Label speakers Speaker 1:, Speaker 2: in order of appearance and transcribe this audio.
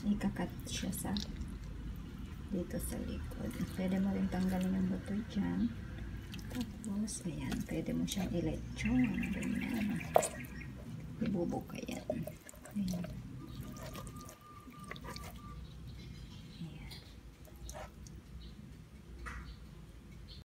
Speaker 1: ikakat siya sa dito sa likod. Pwede mo rin tanggalin yung buto dyan. Tapos, ayan, pwede mo siyang ilechon. Ganyan. Ibubuka yan. Ayan.